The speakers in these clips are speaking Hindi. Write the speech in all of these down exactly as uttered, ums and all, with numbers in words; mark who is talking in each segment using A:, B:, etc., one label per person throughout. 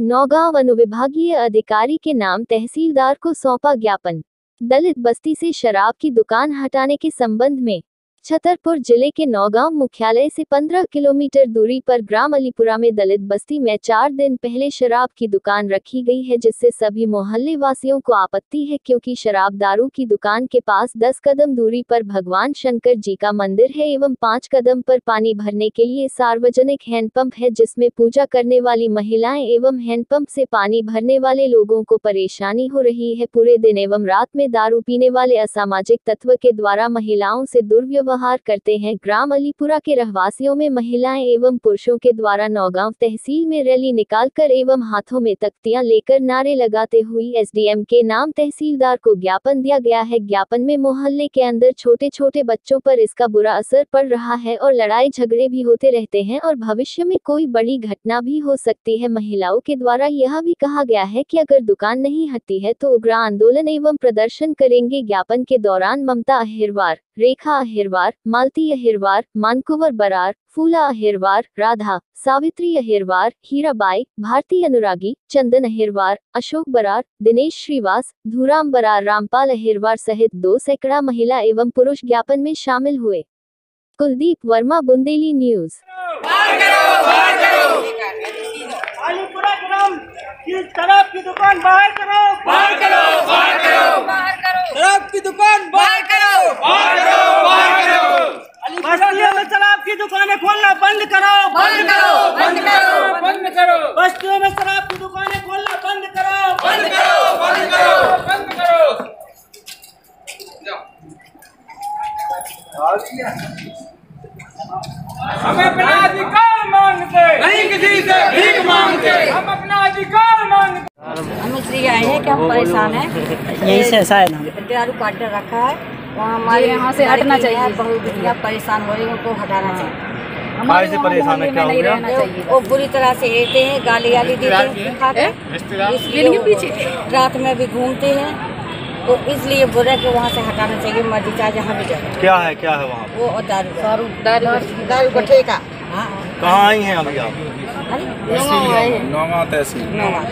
A: नौगांव अनुविभागीय अधिकारी के नाम तहसीलदार को सौंपा ज्ञापन। दलित बस्ती से शराब की दुकान हटाने के संबंध में छतरपुर जिले के नौगांव मुख्यालय से पंद्रह किलोमीटर दूरी पर ग्राम अलीपुरा में दलित बस्ती में चार दिन पहले शराब की दुकान रखी गई है, जिससे सभी मोहल्ले वासियों को आपत्ति है, क्योंकि शराब दारू की दुकान के पास दस कदम दूरी पर भगवान शंकर जी का मंदिर है एवं पाँच कदम पर पानी भरने के लिए सार्वजनिक हैंडपंप है, जिसमें पूजा करने वाली महिलाएं एवं हैंडपंप से पानी भरने वाले लोगों को परेशानी हो रही है। पूरे दिन एवं रात में दारू पीने वाले असामाजिक तत्व के द्वारा महिलाओं से दुर्व्यवहार करते हैं। ग्राम अलीपुरा के रहवासियों में महिलाएं एवं पुरुषों के द्वारा नौगांव तहसील में रैली निकालकर एवं हाथों में तख्तियां लेकर नारे लगाते हुए एसडीएम के नाम तहसीलदार को ज्ञापन दिया गया है। ज्ञापन में मोहल्ले के अंदर छोटे छोटे बच्चों पर इसका बुरा असर पड़ रहा है और लड़ाई झगड़े भी होते रहते हैं और भविष्य में कोई बड़ी घटना भी हो सकती है। महिलाओं के द्वारा यह भी कहा गया है कि अगर दुकान नहीं हटती है तो उग्र आंदोलन एवं प्रदर्शन करेंगे। ज्ञापन के दौरान ममता अहिरवार, रेखा अहिरवार, मालती अहिरवार, मानकुवर बरार, फूला अहिरवार, राधा, सावित्री अहिरवार, हीराबाई, भारती अनुरागी, चंदन अहिरवार, अशोक बरार, दिनेश श्रीवास, धूराम बरार, रामपाल अहिरवार सहित दो सैकड़ा महिला एवं पुरुष ज्ञापन में शामिल हुए। कुलदीप वर्मा, बुंदेली न्यूज।
B: अलीपुरा ग्राम की शराब की दुकान बाहर करो, बाहर करो, बाहर करो, बाहर करो, शराब की दुकान बाहर करो, बाहर करो, बाहर करो। बस्तियों में शराब की दुकानें खोलना बंद करो, बंद करो, बंद करो, बंद करो। बस्तियों में शराब की दुकानें खोलना बंद करो, बंद करो, बंद करो, बंद करो। हम अपना अधिकार मांगते नहीं, किसी से भीख मांगते, हम अपना अधिकार मांगते।
C: हम इसलिए आए हैं कि हम परेशान हैं,
D: यही से ऐसा है ना,
C: दारू काट रखा है, वहाँ हमारे यहाँ से हटना चाहिए। बहुत दुनिया परेशान हो रही है, उनको हटाना चाहिए।
D: हमारे से परेशान है, क्या हो गया?
C: वो बुरी तरह से हेरते हैं, गाली गाली देते हैं, इसलिए रात में भी घूमते हैं, तो इसलिए बोले कि वहाँ से हटाना चाहिए। मर्जी चाहे जहाँ भी जाए।
D: क्या है क्या है वहाँ?
C: वो दारू दारू दारू दारू का ठेका।
D: कहाँ आई हैं अभी आप?
E: नौगांव तहसील।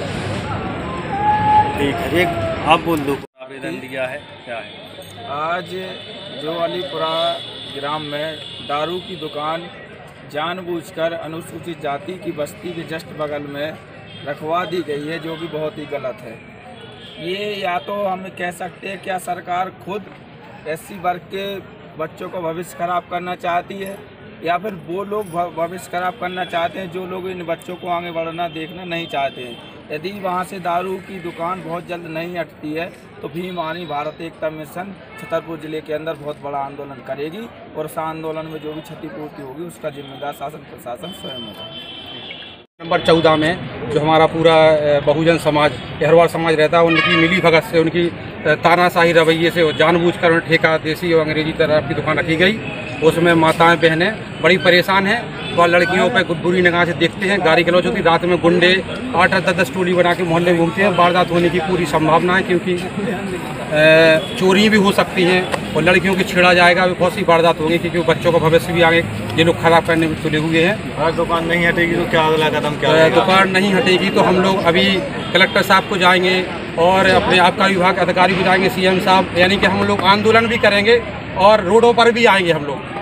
D: ठीक है, एक आप बोल दो। आवेदन दिया है, क्या है?
E: आज जो अलीपुरा ग्राम में दारू की दुकान जानबूझकर अनुसूचित जाति की बस्ती के जस्ट बगल में रखवा दी गई है, जो कि बहुत ही गलत है। ये या तो हम कह सकते हैं क्या सरकार खुद एससी वर्ग के बच्चों का भविष्य खराब करना चाहती है, या फिर वो लोग भविष्य खराब करना चाहते हैं जो लोग इन बच्चों को आगे बढ़ना देखना नहीं चाहते हैं। यदि वहाँ से दारू की दुकान बहुत जल्द नहीं हटती है तो भीम आर्मी भारत एकता मिशन छतरपुर जिले के अंदर बहुत बड़ा आंदोलन करेगी और उस आंदोलन में जो भी क्षतिपूर्ति होगी उसका जिम्मेदार शासन प्रशासन स्वयं होगा।
F: नंबर चौदह में जो हमारा पूरा बहुजन समाज, अहिरवार समाज रहता है, उनकी मिली भगत से, उनकी तानाशाही रवैये से जानबूझकर उन्हें ठेका देसी और अंग्रेजी तरह की दुकान रखी गई। उसमें माताएं बहनें बड़ी परेशान हैं, वह लड़कियों पर बुरी निगाह से देखते हैं। गाड़ी गलौज होती, रात में गुंडे आठ आठ दस दस टोली बना के मोहल्ले में घूमते हैं। वारदात होने की पूरी संभावना है, क्योंकि चोरी भी हो सकती हैं और लड़कियों की छेड़ा जाएगा, बहुत सी वारदात होगी, क्योंकि बच्चों का भविष्य भी आगे ये लोग खराब करने में तुले हुए हैं।
D: अगर दुकान नहीं हटेगी तो क्या अगला कदम क्या है?
F: दुकान नहीं हटेगी तो हम लोग अभी कलेक्टर साहब को जाएंगे और अपने आबकारी विभाग के अधिकारी को जाएंगे, सीएम साहब, यानी कि हम लोग आंदोलन भी करेंगे और रोडों पर भी आएंगे हम लोग।